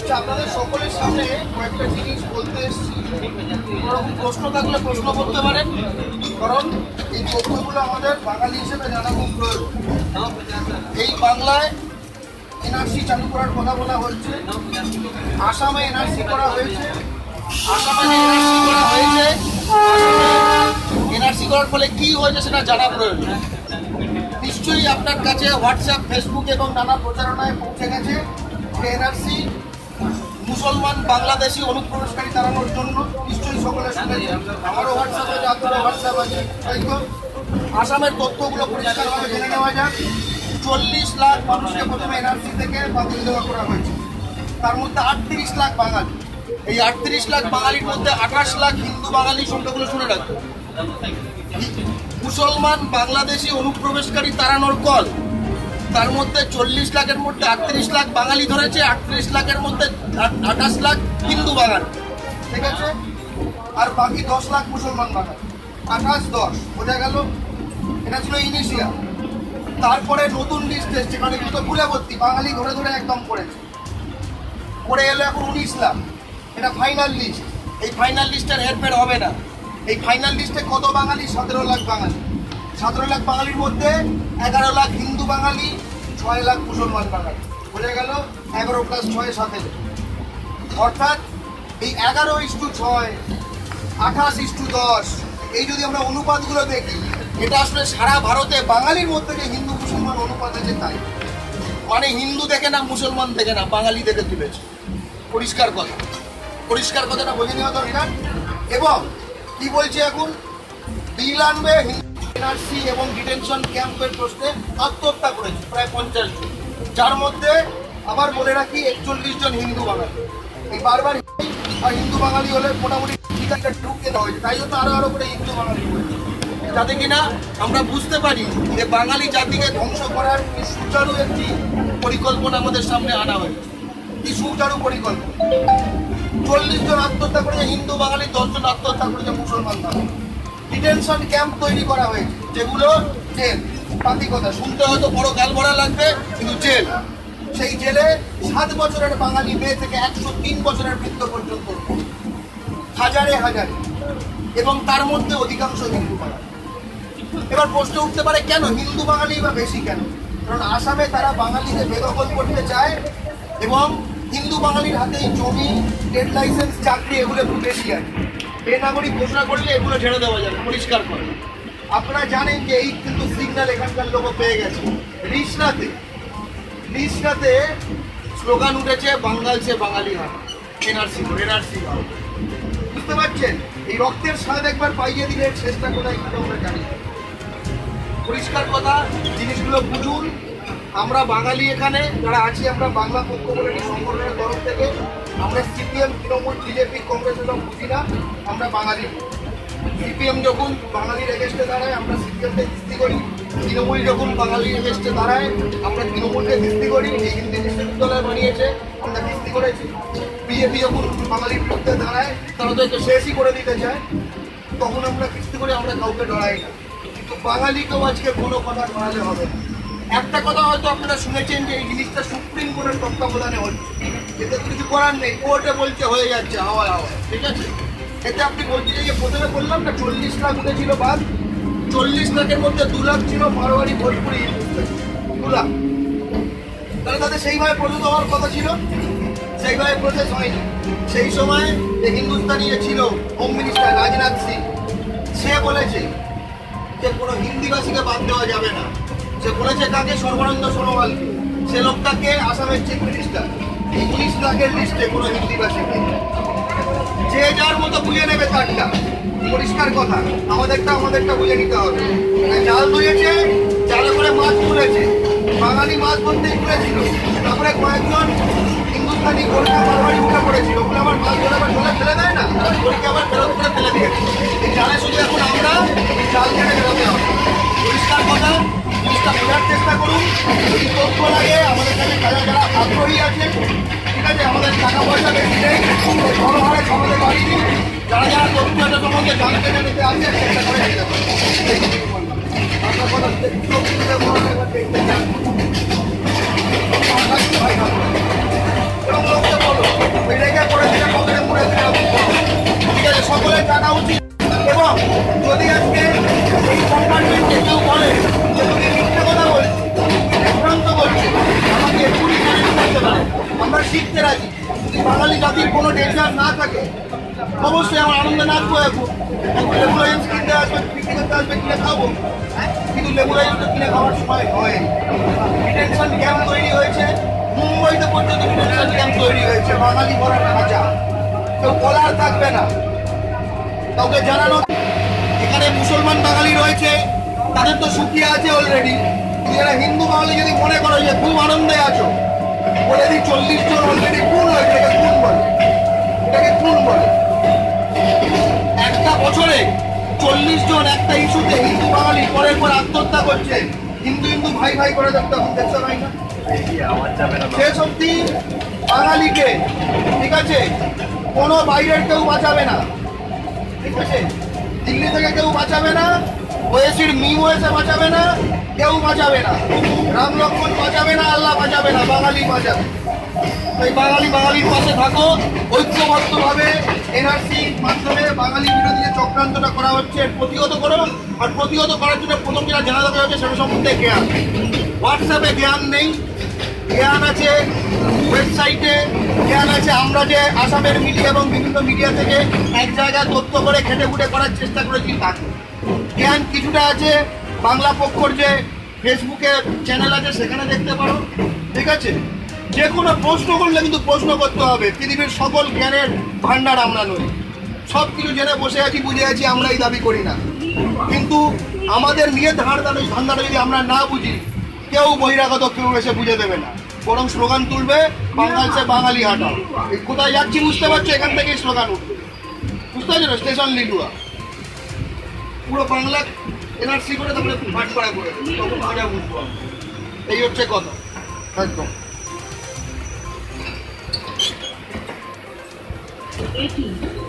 আপনাদের সকলের সামনে কয়েকটা জিনিস বলতে এসেছি। প্রশ্ন থাকলে প্রশ্ন করতে পারেন, কারণ এই তথ্যগুলো আমাদের বাঙালি হিসেবে জানা খুব প্রয়োজন। এই বাংলায় এনআরসি চালু করার কথা বলা হচ্ছে, আসামে এনআরসি করা হয়েছে। আসামে এনআরসি করা হয়েছে, এনআরসি করার ফলে কি হয়েছে সেটা জানা প্রয়োজন। নিশ্চয়ই আপনার কাছে হোয়াটসঅ্যাপ, ফেসবুক এবং নানা প্রচারণায় পৌঁছে গেছে যে এনআরসি মুসলমান বাংলাদেশি অনুপ্রবেশকারী তাড়ানোর জন্য। নিশ্চয়ই সকলে শুনেছে, আমারও হোয়াটসঅ্যাপ আছে, আপনারও হোয়াটসঅ্যাপ আছে, তাই তো? আসামের তথ্যগুলো পরিষ্কারভাবে জেনে নেওয়া যাক। 40 লাখ মানুষকে প্রথমে এনআরসি থেকে বাতিল দেওয়া করা হয়েছে, তার মধ্যে 38 লাখ বাঙালি। এই 38 লাখ বাঙালির মধ্যে 28 লাখ হিন্দু বাঙালি। সংখ্যাগুলো শুনে রাখবে। মুসলমান বাংলাদেশি অনুপ্রবেশকারী তাড়ানোর কল, তার মধ্যে 40 লাখের মধ্যে 38 লাখ বাঙালি ধরেছে, 38 লাখের মধ্যে 28 লাখ হিন্দু বাঙালি, ঠিক আছে? আর বাকি 10 লাখ মুসলমান বাঙালি। 28-10 বোঝা গেল। এটা ছিল ইনিশিয়াল। তারপরে নতুন লিস্ট এসছে, মানে কিন্তু ভুলে ভর্তি বাঙালি ধরে ধরে একদম করেছে, করে এলো এখন 19 লাখ। এটা ফাইনাল লিস্ট। এই ফাইনাল লিস্টের হেরফের হবে না। এই ফাইনাল লিস্টে কত বাঙালি? 17 লাখ বাঙালি। 17 লাখ বাঙালির মধ্যে 11 লাখ হিন্দু বাঙালি, 6 লাখ মুসলমান বাঙালি। বোঝা গেল? 11 + 6 17। অর্থাৎ এই 11:6, 28:10, এই যদি আমরা অনুপাতগুলো দেখি, এটা আসলে সারা ভারতে বাঙালির মধ্যে যে হিন্দু মুসলমান অনুপাত আছে তাই। মানে হিন্দু দেখে না, মুসলমান দেখে না, বাঙালি দেখে তুলেছে। পরিষ্কার কথা, পরিষ্কার কথাটা বুঝে নেওয়া দরকার। এবং কি বলছে এখন? বিল আনবে, এনআরসি এবং ডিটেনশন ক্যাম্পের প্রশ্নে আত্মহত্যা করেছে প্রায় 50 জন, যার মধ্যে আবার বলে রাখি 41 জন হিন্দু বাঙালি। এই বারবার হিন্দু বাঙালি হলে মোটামুটি ঢুকে দেওয়া হয়েছে, তাই জন্য আরো করে হিন্দু বাঙালি হয়েছে, যাতে কিনা আমরা বুঝতে পারি যে বাঙালি জাতিকে ধ্বংস করার সুচারু একটি পরিকল্পনা আমাদের সামনে আনা হয়েছে। কি সুচারু পরিকল্পনা! 40 জন আত্মহত্যা করেছে হিন্দু বাঙালি, 10 জন আত্মহত্যা করেছে মুসলমান বাঙালি। ডিটেনশন ক্যাম্প তৈরি করা হয়েছে, যেগুলো জেল। পাতি কথা শুনতে হয়তো বড় গাল ভরা লাগবে, কিন্তু জেল। সেই জেলে 7 বছরের বাঙালি মেয়ে থেকে 103 বছরের বৃদ্ধ পর্যন্ত, হাজারে হাজারে, এবং তার মধ্যে অধিকাংশ হিন্দু বাঙালি। এবার প্রশ্ন উঠতে পারে, কেন হিন্দু বাঙালি বা বেশি কেন? কারণ আসামে তারা বাঙালিকে বেদখল করতে চায় এবং হিন্দু বাঙালির হাতে জমি, ট্রেড লাইসেন্স, চাকরি এগুলো খুব বেশি আছে। বেনাগরিক ঘোষণা করলে এগুলো ছেড়ে দেওয়া যাবে, পরিষ্কার করে। আপনারা জানেন যে এই কিন্তু সিগন্যাল এখানকার লোক পেয়ে গেছে। রিসনাতে স্লোগান উঠেছে, বাঙ্গাল সে বাঙালি হয়, এনআরসি এনআরসি। বুঝতে পারছেন? এই রক্তের স্বাদ একবার পাইয়ে দিলে শেষটা কোথায় কিন্তু আমরা জানি। পরিষ্কার কথা, জিনিসগুলো বুঝুন। আমরা বাঙালি এখানে যারা আছি, আমরা বাংলা পক্ষ বলে সংগঠনের তরফ থেকে আমরা সিপিএম, তৃণমূল, বিজেপি, কংগ্রেস এসব বুঝি না। আমরা বাঙালি। সিপিএম যখন বাঙালির এগেস্টে দাঁড়ায়, আমরা সিপিএমকে কিস্তি করি। তৃণমূল যখন বাঙালির এগেস্টে দাঁড়ায়, আমরা তৃণমূলকে কিস্তি করি। এই হিন্দি বিশ্ববিদ্যালয় বানিয়েছে, আমরা কিস্তি করেছি। বিজেপি যখন বাঙালির বিরুদ্ধে দাঁড়ায়, তারা তো একটু শেষই করে দিতে চায়, তখন আমরা কিস্তি করে, আমরা কাউকে ডরাই না। কিন্তু বাঙালিকেও আজকে কোনো কথা ডরালে হবে না। একটা কথা হয়তো আপনারা শুনেছেন যে এই জিনিসটা সুপ্রিম কোর্টের তত্ত্বাবধানে হচ্ছে, এতে কিছু করার নেই। কোর্টে বলছে হয়ে যাচ্ছে, হাওয়ায় হাওয়ায়, ঠিক আছে? এতে আপনি বলছেন যে প্রথমে বললাম না 40 লাখ উঠেছিল বাদ, 40 লাখের মধ্যে 2 লাখ ছিল মারোয়ারি, ভোজপুরি, 2 লাখ। তাহলে তাদের সেইভাবে প্রসেস হওয়ার কথা ছিল, সেইভাবে প্রসেস হয়নি। সেই সময় যে হিন্দুস্তানি যে ছিল হোম মিনিস্টার রাজনাথ সিং, সে বলেছে যে কোনো হিন্দিভাষীকে বাদ দেওয়া যাবে না। সে বলেছে কাকে? সর্বানন্দ সোনোয়াল। সে লোকটাকে আসামের চিফ মিনিস্টার। এই 19 লাখের লিস্টে কোনো হিন্দিভাষীকে যে যার মতো বুঝে নেবে তারটা। পরিষ্কার কথা, আমাদেরটা বুঝে নিতে হবে। জাল ধুয়েছে, জালে করে মাছ তুলেছে, বাঙালি মাছ ধরতেই তুলেছিল। তারপরে কয়েকজন হিন্দুস্তানি গোলকা মারোয়ারি উঠে পড়েছিল, ওগুলো আবার মাছ ধরে আবার জলে ফেলে দেয় না, গোলকে আবার ফেরত করে ফেলে দিয়েছে। এই জালে শুধু এখন আমরা এই জাল ছেড়ে বেরোতে হবে। পরিষ্কার কথা, জিনিসটা বোঝার চেষ্টা করুন। যদি তথ্য লাগে আমাদের কাছে, যারা আগ্রহী আছেন, ঠিক আছে, আমাদের টাকা পয়সা বেশি নেই, বড় হারে সমাজে বাড়ি দিন। যারা যারা তথ্য এটা সম্বন্ধে জানতে নিতে আসছে, চেষ্টা করে নিতে পারেন। আপনার কথা দেখতে চান এবং লোককে বলো আমাকে এক্ষুনি চ্যালেঞ্জ করতে পারে, আমরা শিখতে রাজি। যদি বাঙালি জাতির কোনো ডেঞ্জার না থাকে অবশ্যই আমার আনন্দে নাচবো। এখন লেবু রাইস কিনতে আসবে, বিক্রি করতে আসবে, কিনে খাবো। কিন্তু লেবু রাইস তো কিনে খাওয়ার সময় হয়। ডিটেনশন ক্যাম্প তৈরি হয়েছে, মুম্বাইতে পর্যন্ত ডিটেনশন ক্যাম্প তৈরি হয়েছে, বাঙালি ভরার খাঁচা। কেউ বলার থাকবে না, কাউকে জানানো। এখানে মুসলমান বাঙালি রয়েছে, তাদের তো সুখিয়া আছে অলরেডি। যারা হিন্দু বাঙালি যদি মনে করো যে খুব আনন্দে আছো, বলে দিই 40 জন অলরেডি খুন হয়েছে। এটাকে খুন বলে, এটাকে খুন বলে। একটা বছরে 40 জন একটা ইস্যুতে হিন্দু বাঙালি পরের পর আত্মহত্যা করছে। হিন্দু হিন্দু ভাই ভাই করে দেখতে দেখতে হয় না? শেষ অব্দি বাঙালিকে, ঠিক আছে, কোনো বাইরের কেউ বাঁচাবে না, ঠিক আছে? দিল্লি থেকে কেউ বাঁচাবে না, ওয়েসির মিম ওয়েসে বাঁচাবে না, কেউ বাঁচাবে না। রাম লক্ষ্মণ বাঁচাবে না, আল্লাহ বাঁচাবে না, বাঙালি বাঁচাবে। তাই বাঙালি বাঙালির পাশে থাকো, ঐক্যবদ্ধভাবে এনআরসির মাধ্যমে বাঙালি বিরোধী যে চক্রান্তটা করা হচ্ছে প্রতিহত করো। আর প্রতিহত করার জন্য প্রথম যেটা জানা দরকার হচ্ছে সেটা সম্বন্ধে জ্ঞান। হোয়াটসঅ্যাপে জ্ঞান নেই, জ্ঞান আছে ওয়েবসাইটে, জ্ঞান আছে আমরা যে আসামের মিডিয়া এবং বিভিন্ন মিডিয়া থেকে এক জায়গায় তথ্য করে খেটে খুঁটে করার চেষ্টা করেছি তাকে। জ্ঞান কিছুটা আছে বাংলা পক্ষর যে ফেসবুকে চ্যানেল আছে সেখানে দেখতে পারো, ঠিক আছে? যে কোনো প্রশ্ন করলে কিন্তু প্রশ্ন করতে হবে। পৃথিবীর সকল জ্ঞানের ভান্ডার আমরা নই, সব কিছু জেনে বসে আছি, বুঝে আছি, আমরা এই দাবি করি না। কিন্তু আমাদের নিয়ে ধান্দাটা যদি আমরা না বুঝি, কেউ বহিরাগত কেউ এসে বুঝে দেবে না, বরং স্লোগান তুলবে বাঙাল সে বাঙালি হাঁটাও। কোথায় যাচ্ছি বুঝতে পারছো? এখান থেকেই স্লোগান উঠবে, বুঝতে পারছো না? স্টেশন লিডুয়া পুরো বাংলা এনআরসি করে তারপরে পাঠ করা করে তখন মজা বুঝবো। এই হচ্ছে কথা একদম। এটি